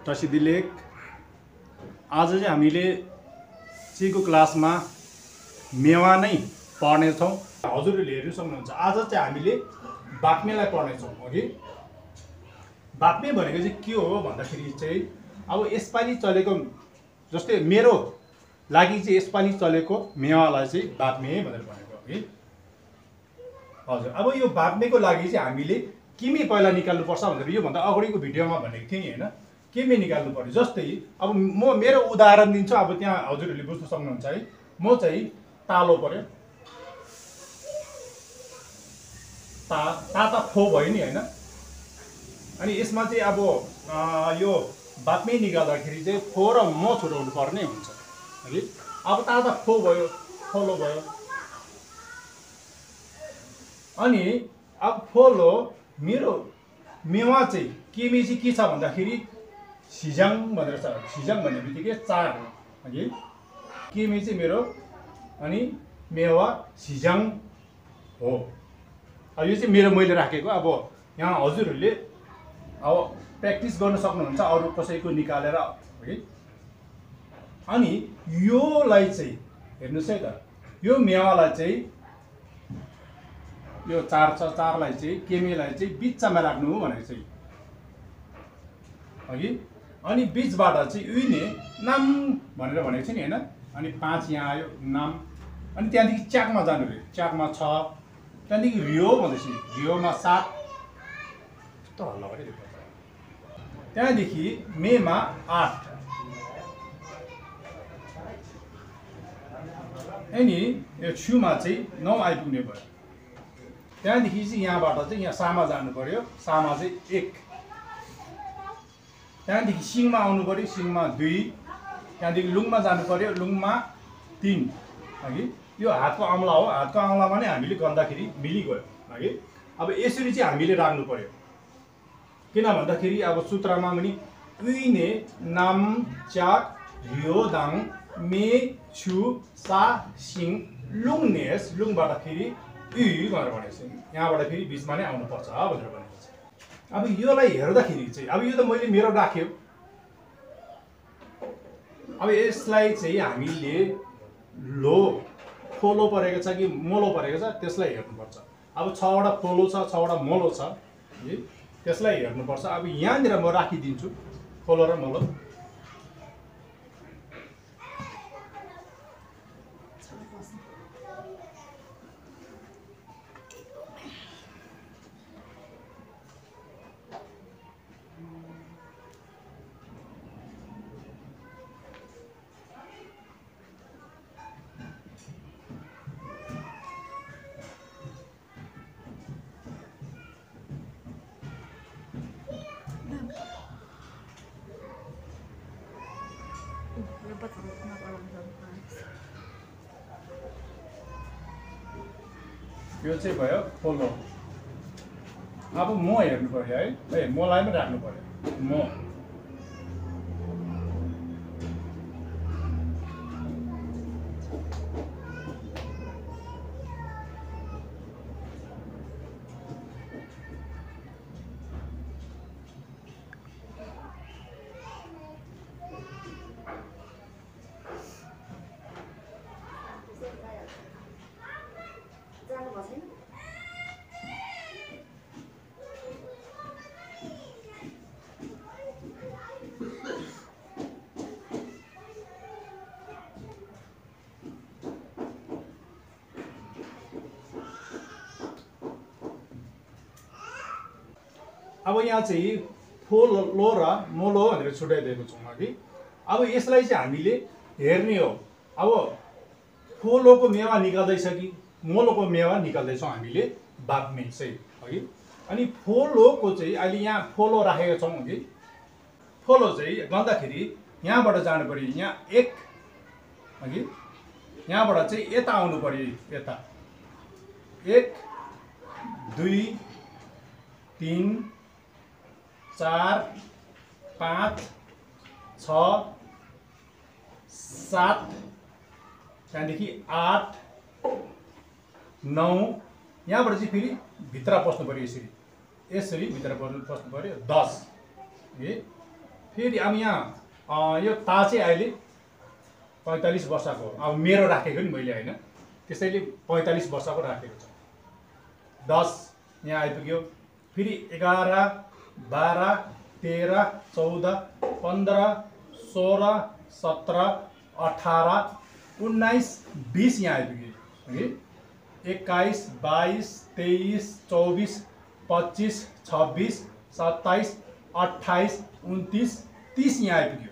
प्रसिद्धि लेख। आज चाहिँ हामीले सीको क्लासमा मेवा नै पढ्नेछौँ। हजुरहरूले हेर्नु सक्नुहुन्छ। आज चाहिँ हामीले बाक्मेलाई पढ्नेछौँ। अघि बाक्मे भनेको चाहिँ के हो भन्दाखेरि चाहिँ अब यसपालि चलेको जस्तै मेरो लागि चाहिँ यसपालि चलेको मेवालाई चाहिँ बाक्मे भनेर भनेको है। हजुर, अब यो बाक्मेको लागि चाहिँ हामीले किमी पहिला निकाल्नुपर्छ भनेर योभन्दा अगाडिको भिडियोमा भनेको थिएँ नि होइन, किमी निकाल्नु पर्यो। जस्तै अब म मेरो उदाहरण दिन्छु, अब त्यहाँ हजुरहरूले बुझ्न सक्नुहुन्छ है। म चाहिँ तालो पर्यो, ताता फो भयो नि होइन। अनि यसमा चाहिँ अब यो बाक्मे निकाल्दाखेरि चाहिँ फो र म छुटाउनु पर्ने हुन्छ है। अब ताता फो भयो, फोलो भयो। अनि अब फोलो मेरो मेवा चाहिँ केमी चाहिँ के छ भन्दाखेरि सिजाङ भनेर छ। सिजाङ भन्ने बित्तिकै 4 है। केमी चाहिँ मेरो अनि मेवा सिजाङ हो। अब यो चाहिँ मैले राखेको। अब यहाँ हजुरहरूले अब प्र्याक्टिस गर्न सक्नुहुन्छ अरू कसैको निकालेर है। अनि योलाई चाहिँ हेर्नुहोस् है त, यो मेवालाई चाहिँ यो 4 छ, 4लाई चाहिँ केमीलाई चाहिँ बिचमा राख्नु हो भनेको चाहिँ अघि। अनि बिचबाट चाहिँ उइने नाम भनेर भनेको छ नि होइन। अनि 5 यहाँ आयो नाम। अनि त्यहाँदेखि च्याकमा जानु रे, च्याकमा 6, त्यहाँदेखि रियो भनेपछि रियोमा 7 यस्तो हल्ला भयो। त्यहाँदेखि मेमा 8, अनि यो छुमा चाहिँ 9 आइपुग्ने भयो। त्यहाँदेखि चाहिँ यहाँबाट चाहिँ यहाँ सामा जानु पर्यो, सामा चाहिँ 1। त्यहाँदेखि सिङमा आउनु पर्यो, सिङमा 2। त्यहाँदेखि लुङमा जानु पर्यो, लुङमा 3 है। यो हातको औँला हो, हातको औँलामा नै हामीले गर्दाखेरि मिलिगयो है। अब यसरी चाहिँ हामीले राख्नु पर्यो। किन भन्दाखेरि अब सूत्रमा पनि उइने नाम च्याक रियो दाङ मे छु सा सिङ लुङ नेस। लुङबाट फेरि उ भनेर भनेको छ। यहाँबाट फेरि बिचमा नै आउनुपर्छ भनेर भनेको छ। अब योलाई हेर्दाखेरि चाहिँ अब यो त मैले मेरो राख्यो। अब यसलाई चाहिँ हामीले लो फोलो परेको छ कि मोलो परेको छ त्यसलाई हेर्नुपर्छ। अब 6वटा फोलो छ, 6वटा मोलो छ है, त्यसलाई हेर्नुपर्छ। अब यहाँनिर म राखिदिन्छु फोलो र मोलो। यो चाहिँ भयो फोलो। अब म हेर्नु पर्यो है, मलाई पनि राख्नु पर्यो म। अब यहाँ चाहिँ फोलो र मोलो भनेर छुट्याइदिएको छौँ अघि। अब यसलाई चाहिँ हामीले हेर्ने हो। अब फोलोको मेवा निकाल्दैछ कि मोलोको मेवा निकाल्दैछौँ हामीले बाक्मे चाहिँ अघि। अनि फोलोको चाहिँ अहिले यहाँ फोलो राखेका छौँ अघि। फोलो चाहिँ गर्दाखेरि यहाँबाट जानु पर्यो, यहाँ 1 अघि। यहाँबाट चाहिँ यता आउनु पर्यो, यता 1 2 3 4 5 6 7 त्यहाँदेखि 8 9। यहाँबाट चाहिँ फेरि भित्र पस्नु पर्यो, यसरी यसरी भित्र पस्नु पर्यो 10 है। फेरि अब यहाँ यो ता चाहिँ अहिले 45 वर्षको हो। अब मेरो राखेको नि मैले होइन, त्यसैले 45 वर्षको राखेको छ। 10 यहाँ आइपुग्यो, फेरि 11, 12, 13, 14, 15, 16, 17, 18, 19, 20 यहाँ आइपुग्यो है। 21, 22, 23, 24, 25, 26, 27, 28, 29, 30 यहाँ आइपुग्यो।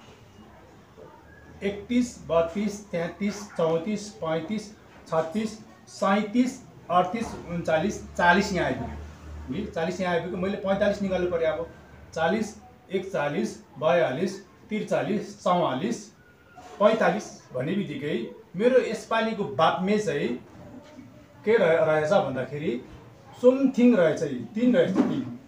31, 32, 33, 34, 35, 36, 37, 38, 39, 40 यहाँ आइपुग्यो है। 40 यहाँ आइपुग्यो, मैले 45 निकाल्नु पर्यो। अब 40, 41, 42, 43, 44, 45 भन्ने बित्तिकै मेरो यसपालिको बाप्मे चाहिँ के रहेछ भन्दाखेरि सुमथिङ रहेछ। 3 रहेछ,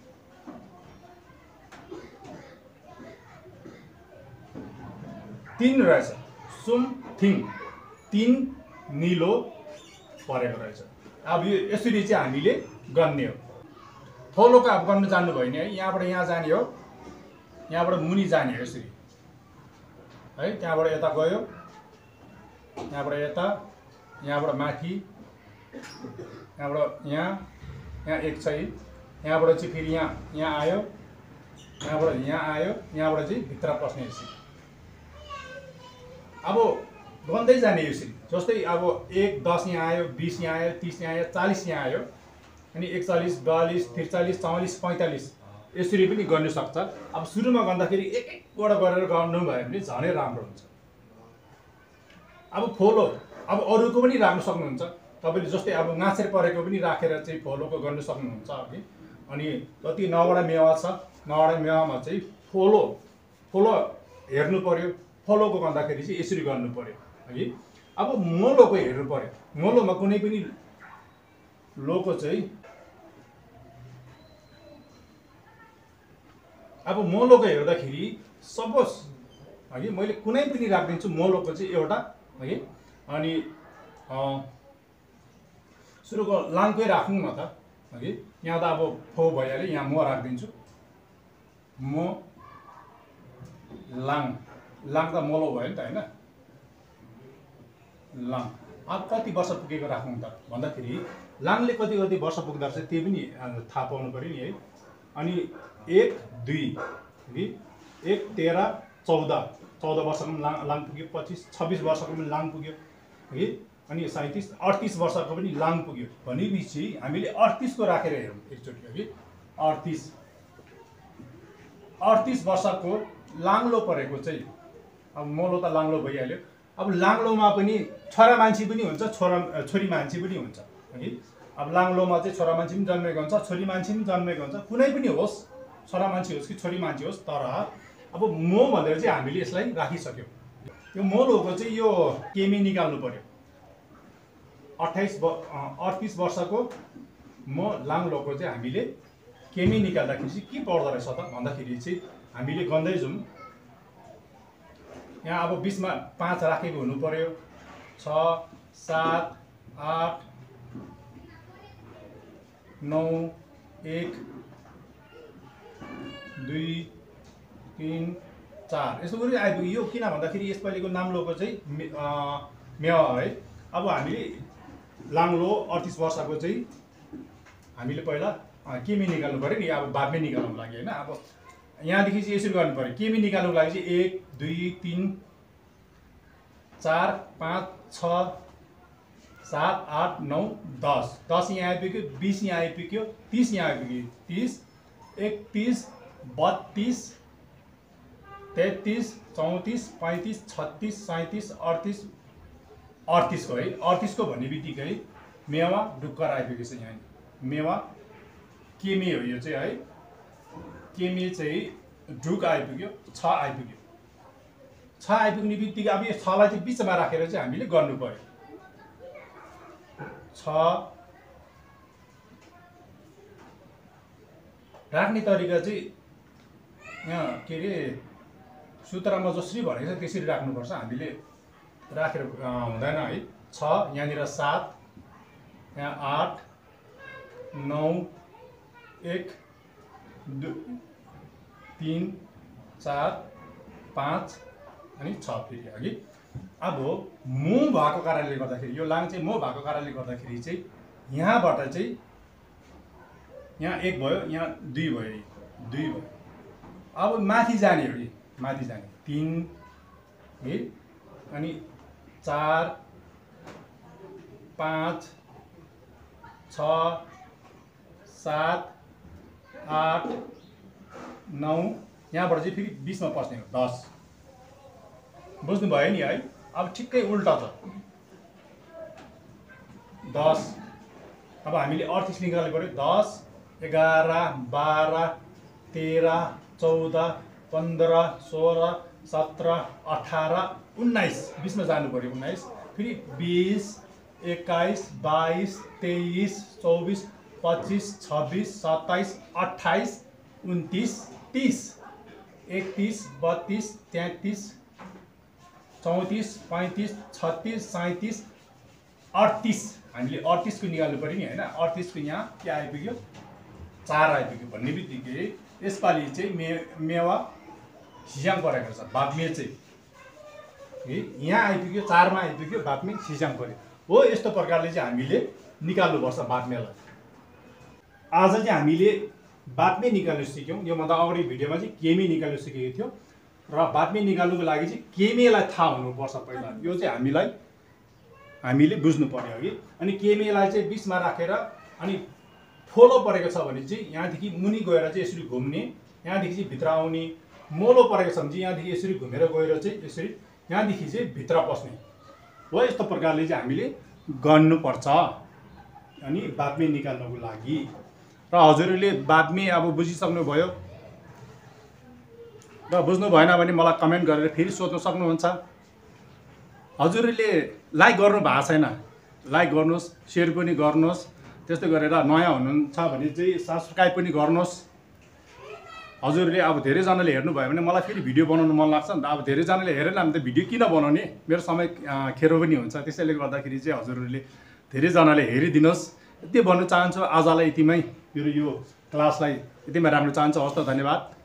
3 रहेछ। सुमथिङ 3 निलो परेको रहेछ। अब यो यसरी चाहिँ हामीले गर्ने हो। थोलोको अब गर्नु जान्नु भयो नि है, यहाँबाट यहाँ जाने हो, यहाँबाट मुनि जाने हो यसरी है। त्यहाँबाट यता गयो, यहाँबाट यता, यहाँबाट माथि, यहाँबाट यहाँ एक छ, यहाँबाट चाहिँ फेरि यहाँ आयो, यहाँबाट यहाँ आयो, यहाँबाट चाहिँ भित्र पस्ने यसरी। अब गर्दै जाने यसरी। जस्तै अब 1, 10 यहाँ आयो, 20 यहाँ आयो, 30 यहाँ आयो, 40 यहाँ आयो, अनि 41, 42, 43, 44, 45 यसरी पनि गर्न सक्छ। अब सुरुमा गर्दाखेरि एक-एकवटा गरेर गर्नु भयो भने झनै राम्रो हुन्छ। अब फोलो अब अरूको पनि राख्न सक्नुहुन्छ तपाईँले। जस्तै अब नाचेर परेको पनि राखेर चाहिँ फोलोको गर्न सक्नुहुन्छ है। अनि जति 9वटा मेवा छ, 9वटा मेवामा चाहिँ फोलो हेर्नु पर्यो। फोलोको गर्दाखेरि चाहिँ यसरी गर्नु पर्यो है। अब मोलोको हेर्नु पर्यो। मोलोमा कुनै पनि लोको चाहिँ अब मोलोको हेर्दाखेरि सपोज है मैले कुनै पनि राखिदिन्छु मोलोको चाहिँ एउटा है। अनि सुरुको लाङकै राख्नु न त है। यहाँ त अब फो भइहाल्यो, यहाँ म राखिदिन्छु। म लाङ त मोलो भयो नि त होइन। लाङ अब कति वर्ष पुगेको राख्नु त भन्दाखेरि लाङले कति वर्ष पुग्दो रहेछ त्यो पनि थाहा पाउनु पऱ्यो नि है। अनि 1, 2 है, 1, 13, 14 वर्षको पनि लाङ पुग्यो, 25, 26 वर्षको पनि लाङ पुग्यो है। अनि 37, 38 वर्षको पनि लाङ पुग्यो भनेपछि हामीले 38 को राखेर हेरौँ एकचोटि है। 38 वर्षको लाङ्लो परेको चाहिँ अब मोलो त लाङ्लो भइहाल्यो। अब लाङ्लोमा पनि छोरा मान्छे पनि हुन्छ, छोरी मान्छे पनि हुन्छ है। अब लाङ्लोमा चाहिँ छोरा मान्छे पनि जन्मेको हुन्छ, छोरी मान्छे पनि जन्मेको हुन्छ। कुनै पनि होस्, छोरा मान्छे होस् कि छोरी मान्छे होस्, तर अब मो भनेर चाहिँ हामीले यसलाई राखिसक्यौँ। यो मोलोको चाहिँ यो केमी निकाल्नु पर्यो। 38 वर्षको म लाङ्लोको चाहिँ हामीले केमी निकाल्दाखेरि चाहिँ के पर्दो रहेछ त भन्दाखेरि चाहिँ हामीले गर्दै जाउँ। यहाँ अब 20 मा 5 राखेको हुनु पर्यो। 6, 7, 8, 9, 1, 2, 3, 4 यसो गरी आइपुग्यो। यो किन भन्दाखेरि यसपालिको नाम्लोको चाहिँ मेवा है। अब हामीले लाङ्लो 38 वर्षको चाहिँ हामीले पहिला केमी निकाल्नु पर्यो नि। अब बादमै निकाल्नुको लागि होइन। अब यहाँदेखि चाहिँ यसरी गर्नु पर्यो। केमी निकाल्नुको लागि चाहिँ 1, 2, 3, 4, 5, 6, 7, 8, 9, 10 10 यहाँ आइपुग्यो, 20 यहाँ आइपुग्यो, 30 यहाँ आइपुग्यो, 30, 31, 32, 33, 34, 35, 36, 37, 38, 38 को है। 38 को भन्ने बित्तिकै मेवा डुक्कर आइपुगेछ। यहाँ मेवा केमी हो यो चाहिँ है। केमी चाहिँ ढुक आइपुग्यो, 6 आइपुग्यो। 6 आइपुग्ने बित्तिकै अब यो 6 लाई चाहिँ बिचमा राखेर चाहिँ हामीले गर्नु पर्यो। 6 राख्ने तरिका चाहिँ यहाँ के अरे सूत्रमा जसरी भनेको छ त्यसरी राख्नुपर्छ। हामीले राखेर हुँदैन है। 6 यहाँनिर 7, यहाँ 8, 9, 1, 2, 3, 4 5 अनि 6 फेरि अघि। अब मो भएको कारणले गर्दाखेरि यो लाङ चाहिँ मो भएको कारणले गर्दाखेरि चाहिँ यहाँबाट चाहिँ यहाँ 1 भयो, यहाँ 2 भयो, 2 भयो। अब माथि जाने हो, माथि जाने 3 है, अनि 4 5 6 7 8 9 यहाँबाट चाहिँ फेरि 20 मा पस्ने हो 10। बुझ्नु भयो नि है। अब ठिक्कै उल्टा छ 10। अब हामीले 38 निकाल्नु पर्यो। 10 11 12 13 14 15 16 17 18 19 20 मा जानु पर्यो। 19 फेरि 20 21 22 23 24 25 26 27 28 29 30 31 32 33 34 35 36 37 38 हामीले 38 को निकाल्नु पर्यो नि हैन। 38 को यहाँ के आइपुग्यो 4 आइपुग्यो भन्ने बित्तिकै यसपालि चाहिँ मेवा सिस्याङ परेको छ। बाग्मे चाहिँ यहाँ आइपुग्यो 4 मा आइपुग्यो, बाग्मे सिस्याङ पर्यो हो। यस्तो प्रकारले चाहिँ हामीले निकाल्नुपर्छ बाग्मेलाई। आज चाहिँ हामीले बाग्मे निकाल्नु सिक्यौँ। योभन्दा अगाडि भिडियोमा चाहिँ केमी निकाल्नु सिकेको थियो र बाग्मे निकाल्नुको लागि चाहिँ केमेलाई थाहा हुनुपर्छ पहिला। यो चाहिँ हामीले बुझ्नु पर्यो अघि। अनि केमेलाई चाहिँ बिचमा राखेर अनि फोलो परेको छ भने चाहिँ यहाँदेखि मुनि गएर चाहिँ यसरी घुम्ने, यहाँदेखि चाहिँ भित्र आउने। मोलो परेको छ भने चाहिँ यहाँदेखि यसरी घुमेर गएर चाहिँ यसरी यहाँदेखि चाहिँ भित्र पस्ने हो। यस्तो प्रकारले चाहिँ हामीले गर्नुपर्छ अनि बाग्मे निकाल्नको लागि। र हजुरहरूले बाग्मे अब बुझिसक्नु भयो र बुझ्नु भएन भने मलाई कमेन्ट गरेर फेरि सोध्न सक्नुहुन्छ। हजुरहरूले लाइक गर्नु भएको छैन, लाइक गर्नुहोस्, सेयर पनि गर्नुहोस्। त्यस्तै गरेर नयाँ हुनुहुन्छ भने चाहिँ सब्सक्राइब पनि गर्नुहोस्। हजुरहरूले अब धेरैजनाले हेर्नुभयो भने मलाई फेरि भिडियो बनाउनु मन लाग्छ नि त। अब धेरैजनाले हेरेन भने त भिडियो किन बनाउने, मेरो समय खेरो पनि हुन्छ। त्यसैले गर्दाखेरि चाहिँ हजुरहरूले धेरैजनाले हेरिदिनुहोस्। यति भन्नु चाहन्छु। आजलाई यतिमै मेरो यो क्लासलाई यतिमै राम्रो चाहन्छु। हस् त, धन्यवाद।